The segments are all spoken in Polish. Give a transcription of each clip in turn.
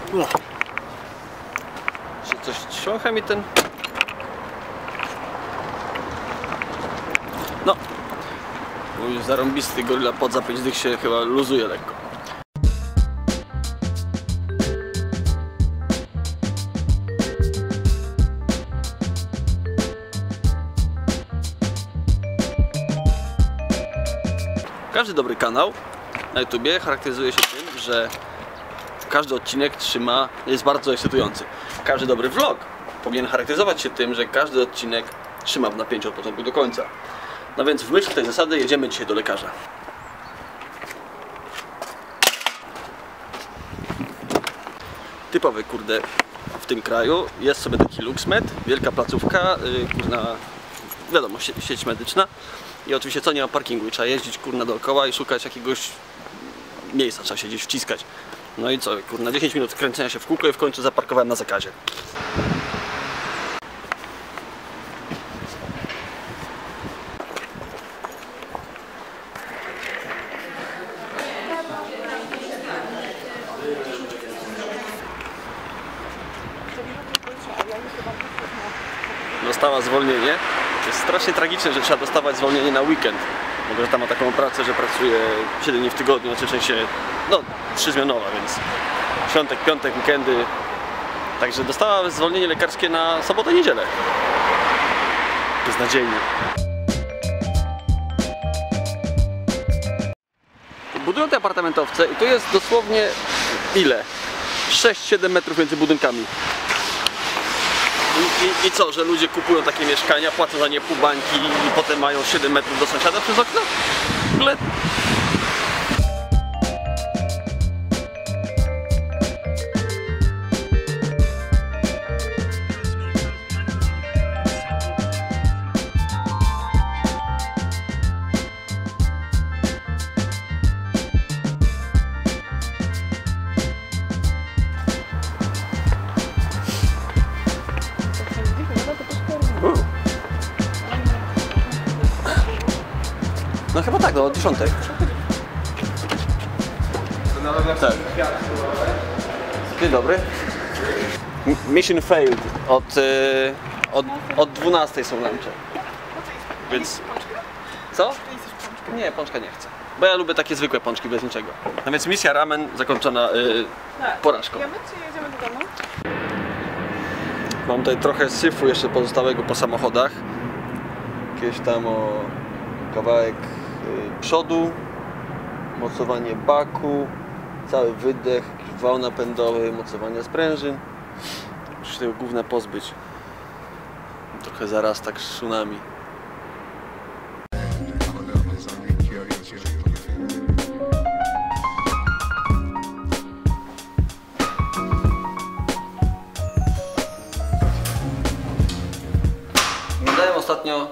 Coś trzącha mi ten... No. Mój zarąbisty Gorilla Pod za 5 dych się chyba luzuje lekko. Każdy dobry kanał na YouTubie charakteryzuje się tym, że każdy odcinek jest bardzo ekscytujący. Każdy dobry vlog powinien charakteryzować się tym, że każdy odcinek trzyma w napięciu od początku do końca. No więc w myśl tej zasady jedziemy dzisiaj do lekarza. Typowy, kurde, w tym kraju jest sobie taki LuxMed, wielka placówka, kurna, wiadomo, sieć medyczna. I oczywiście co, nie ma parkingu i trzeba jeździć, kurna, dookoła i szukać jakiegoś miejsca, trzeba się gdzieś wciskać. No i co, kurna, 10 minut kręcenia się w kółko i w końcu zaparkowałem na zakazie. Dostała zwolnienie. To jest strasznie tragiczne, że trzeba dostawać zwolnienie na weekend. Bo że tam ma taką pracę, że pracuje 7 dni w tygodniu, znaczy w sensie, no, 3-zmianowa, więc świątek, piątek, weekendy. Także dostała zwolnienie lekarskie na sobotę, niedzielę. Beznadziejnie. Budują te apartamentowce i tu jest dosłownie ile? 6-7 metrów między budynkami. I co, że ludzie kupują takie mieszkania, płacą za nie pół bańki i potem mają 7 metrów do sąsiada przez okno? W ogóle... No chyba tak, do 10. Tak. Dzień dobry. Mission failed. Od 12 są lunche. Więc... Co? Nie, pączka nie chcę. Bo ja lubię takie zwykłe pączki bez niczego. No więc misja ramen zakończona porażką. Jedziemy czy jedziemy do domu? Mam tutaj trochę syfu jeszcze pozostałego po samochodach. Jakieś tam o kawałek przodu, mocowanie baku, cały wydech, jakiś wał napędowy, mocowanie sprężyn. Muszę się tego gówna pozbyć. Trochę zaraz tak tsunami. Oglądałem ostatnio...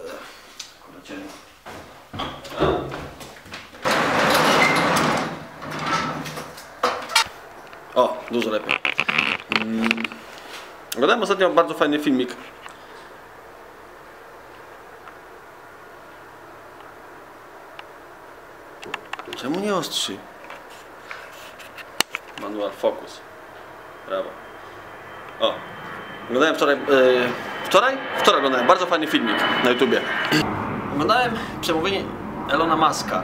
O, dużo lepiej. Oglądałem ostatnio bardzo fajny filmik. Czemu nie ostrzy? Manual focus. Brawo. O, oglądałem wczoraj? Wczoraj oglądałem bardzo fajny filmik na YouTubie. Oglądałem przemówienie Elona Muska.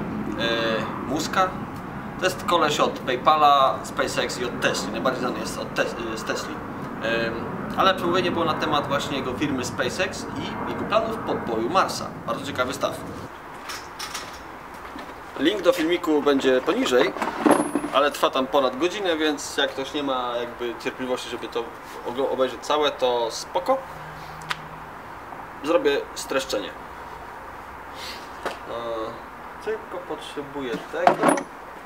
To jest koleś od PayPala, SpaceX i od Tesli. Najbardziej znany jest z Tesli. Ale przemówienie było na temat właśnie jego firmy SpaceX i jego planów podboju Marsa. Bardzo ciekawy staw. Link do filmiku będzie poniżej, ale trwa tam ponad godzinę, więc jak ktoś nie ma jakby cierpliwości, żeby to obejrzeć całe, to spoko. Zrobię streszczenie. Tylko potrzebuję tego.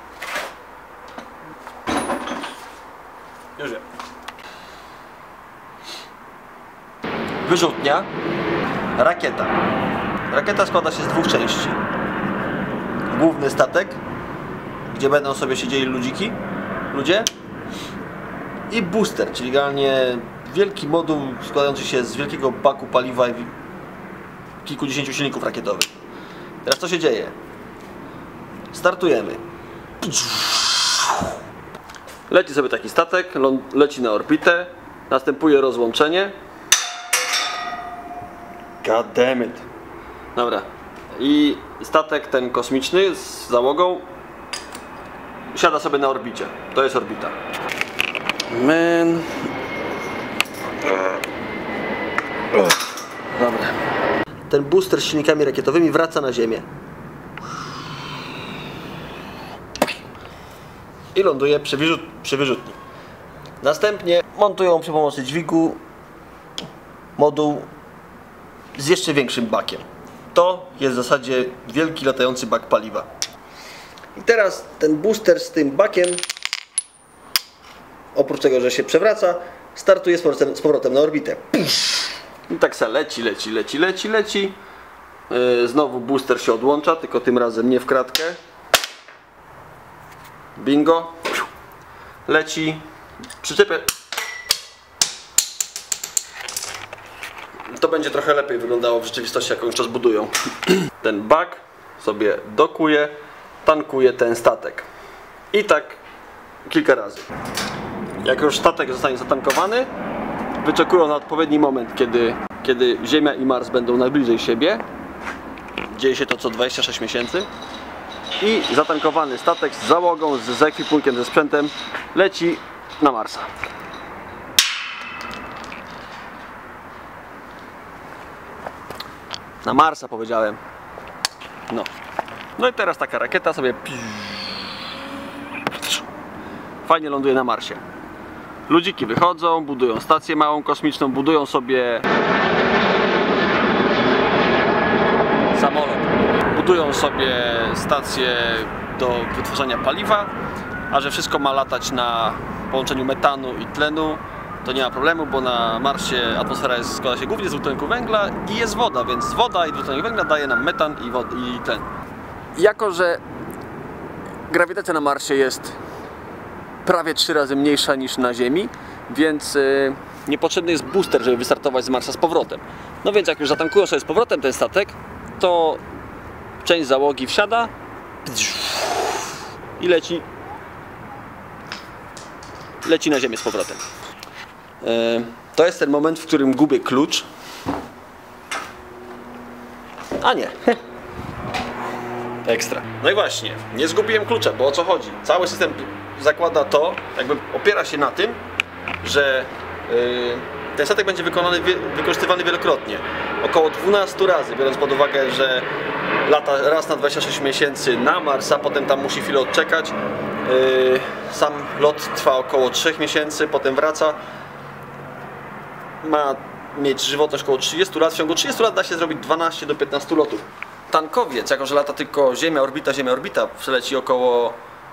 Już wiem. Wyrzutnia, rakieta. Rakieta składa się z dwóch części. Główny statek, gdzie będą sobie siedzieli ludzie i booster, czyli generalnie wielki moduł składający się z wielkiego baku paliwa i kilkudziesięciu silników rakietowych. Teraz co się dzieje? Startujemy. Leci sobie taki statek, leci na orbitę, następuje rozłączenie. God damn it. Dobra. I statek ten kosmiczny z załogą siada sobie na orbicie. To jest orbita. Man. Dobra. Ten booster z silnikami rakietowymi wraca na Ziemię. I ląduje przy wyrzutni. Następnie montują przy pomocy dźwigu moduł z jeszcze większym bakiem. To jest w zasadzie wielki latający bak paliwa. I teraz ten booster z tym bakiem, oprócz tego, że się przewraca, startuje z powrotem na orbitę. I tak se leci. Znowu booster się odłącza, tylko tym razem nie w kratkę. Bingo. Leci. Przyczepię. To będzie trochę lepiej wyglądało w rzeczywistości, jak już czas budują. Ten bak sobie dokuje, tankuje ten statek. I tak kilka razy. Jak już statek zostanie zatankowany, wyczekują na odpowiedni moment, kiedy Ziemia i Mars będą najbliżej siebie. Dzieje się to co 26 miesięcy. I zatankowany statek z załogą, z ekwipunkiem, ze sprzętem leci na Marsa. Na Marsa powiedziałem. No i teraz taka rakieta sobie fajnie ląduje na Marsie. Ludziki wychodzą, budują stację małą kosmiczną, budują sobie samolot. Budują sobie stację do wytwarzania paliwa, a że wszystko ma latać na połączeniu metanu i tlenu, to nie ma problemu, bo na Marsie atmosfera składa się głównie z dwutlenku węgla i jest woda, więc woda i dwutlenek węgla daje nam metan i tlen. Jako że grawitacja na Marsie jest prawie 3 razy mniejsza niż na Ziemi, więc niepotrzebny jest booster, żeby wystartować z Marsa z powrotem. No więc jak już zatankują sobie z powrotem ten statek, to część załogi wsiada i leci na Ziemię z powrotem. To jest ten moment, w którym gubię klucz. A nie. Ekstra. No i właśnie, nie zgubiłem klucza, bo o co chodzi? Cały system zakłada to, jakby opiera się na tym, że ten statek będzie wykorzystywany wielokrotnie. Około 12 razy, biorąc pod uwagę, że lata raz na 26 miesięcy na Mars, a potem tam musi chwilę odczekać. Sam lot trwa około 3 miesięcy, potem wraca. Ma mieć żywotność około 30 lat. W ciągu 30 lat da się zrobić 12 do 15 lotów. Tankowiec, jako że lata tylko Ziemia, orbita, przeleci około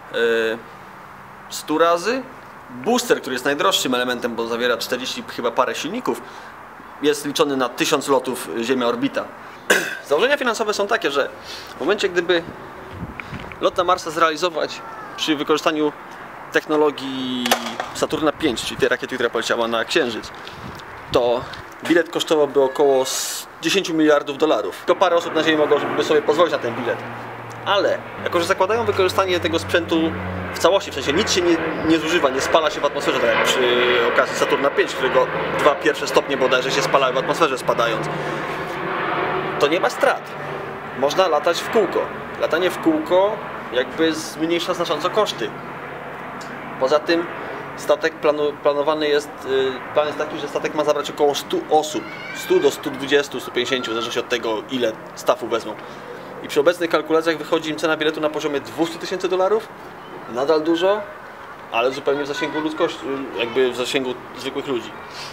100 razy. Booster, który jest najdroższym elementem, bo zawiera 40 chyba parę silników, jest liczony na 1000 lotów Ziemia, orbita. Założenia finansowe są takie, że w momencie, gdyby lot na Marsa zrealizować przy wykorzystaniu technologii Saturna V, czyli tej rakiety, która poleciała na Księżyc, to bilet kosztowałby około 10 miliardów dolarów. Tylko parę osób na Ziemi mogłoby sobie pozwolić na ten bilet. Ale jako że zakładają wykorzystanie tego sprzętu w całości, w sensie nic się nie zużywa, nie spala się w atmosferze, tak jak przy okazji Saturna V, którego 2 pierwsze stopnie bodajże się spalały w atmosferze spadając, to nie ma strat. Można latać w kółko. Latanie w kółko jakby zmniejsza znacząco koszty. Poza tym statek planowany jest, plan jest taki, że statek ma zabrać około 100 osób. 100 do 120, 150, w zależności od tego, ile staffu wezmą. I przy obecnych kalkulacjach wychodzi im cena biletu na poziomie 200 tysięcy dolarów. Nadal dużo, ale zupełnie w zasięgu ludzkości, jakby w zasięgu zwykłych ludzi.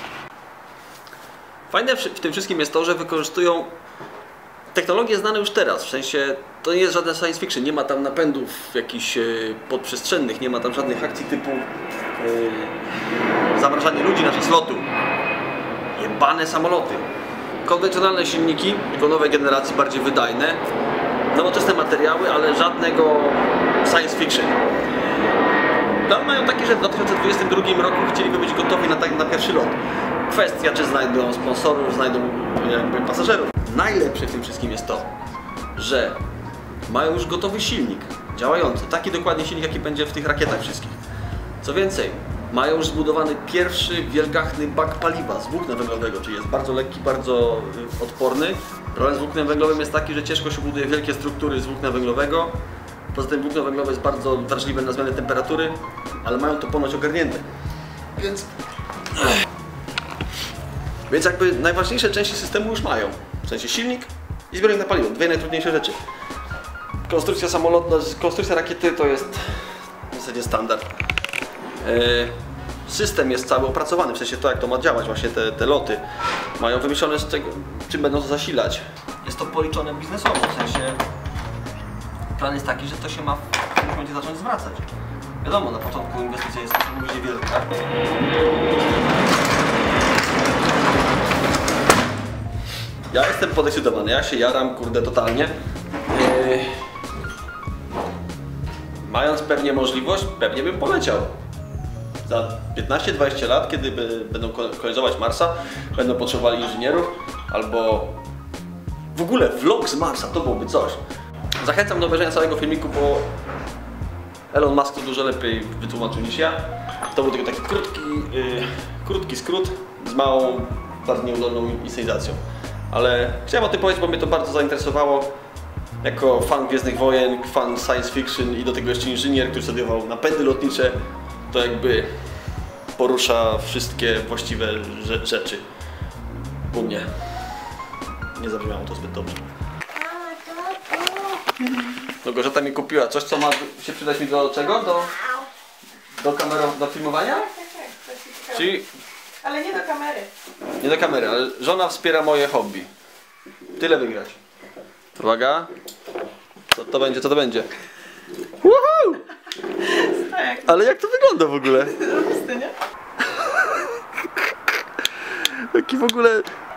Fajne w tym wszystkim jest to, że wykorzystują technologie znane już teraz, w sensie to nie jest żaden science fiction, nie ma tam napędów jakichś podprzestrzennych, nie ma tam żadnych akcji typu zamrażanie ludzi na czas lotu, jebane samoloty. Konwencjonalne silniki, tylko nowej generacji, bardziej wydajne, nowoczesne materiały, ale żadnego science fiction. Plan mają taki, że w 2022 roku chcieliby być gotowi na pierwszy lot. Kwestia, czy znajdą sponsorów, znajdą jakby pasażerów. Najlepsze w tym wszystkim jest to, że mają już gotowy silnik działający, taki dokładnie silnik, jaki będzie w tych rakietach wszystkich. Co więcej, mają już zbudowany pierwszy wielgachny bak paliwa z włókna węglowego, czyli jest bardzo lekki, bardzo odporny. Problem z włóknem węglowym jest taki, że ciężko się buduje wielkie struktury z włókna węglowego. Poza tym włókno węglowe jest bardzo wrażliwe na zmiany temperatury, ale mają to ponoć ogarnięte. Więc jakby najważniejsze części systemu już mają. W sensie silnik i zbiornik na paliwo. Dwie najtrudniejsze rzeczy. Konstrukcja samolotu, konstrukcja rakiety to jest w zasadzie standard. System jest cały opracowany, w sensie to jak to ma działać, właśnie te loty. Mają wymyślone z czego, czym będą to zasilać. Jest to policzone biznesowo, w sensie plan jest taki, że to się ma w tym momencie zacząć zwracać. Wiadomo, na początku inwestycja jest oczywiście wielka. Ja jestem podekscytowany, ja się jaram, kurde, totalnie. Mając pewnie możliwość, pewnie bym poleciał. Za 15-20 lat, kiedy będą kolonizować Marsa, będą potrzebowali inżynierów, albo w ogóle vlog z Marsa, to byłoby coś. Zachęcam do obejrzenia całego filmiku, bo Elon Musk to dużo lepiej wytłumaczył niż ja. To był tylko taki krótki skrót z małą, bardzo nieudolną inscenizacją. Ale chciałem o tym powiedzieć, bo mnie to bardzo zainteresowało. Jako fan Gwiezdnych Wojen, fan science fiction i do tego jeszcze inżynier, który studiował napędy lotnicze, to jakby porusza wszystkie właściwe rzeczy. U mnie. Nie zabrzmiało to zbyt dobrze. No Gorzata mi kupiła coś, co ma się przydać mi do czego? Do filmowania? Tak. Czyli... Ale nie do kamery. Nie do kamery, ale żona wspiera moje hobby. Tyle wygrać. Uwaga. Co to będzie? Co to będzie? Woohoo! Ale jak to wygląda w ogóle? Zrobisty, nie? Taki w ogóle...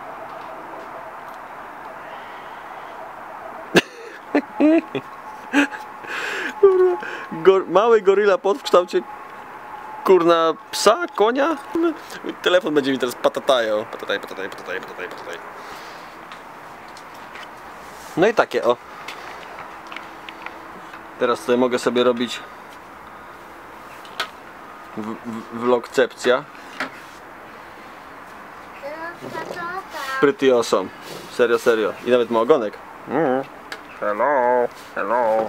Mały goryla pod w kształcie kurna psa, konia? Telefon będzie mi teraz patatajał. Patataj. No i takie o. Teraz tutaj mogę sobie robić vlogcepcja. Pretty awesome. Serio. I nawet ma ogonek. Hello.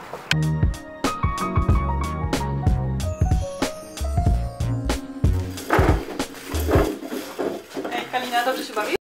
Ej, Kalina, dobrze się bawi?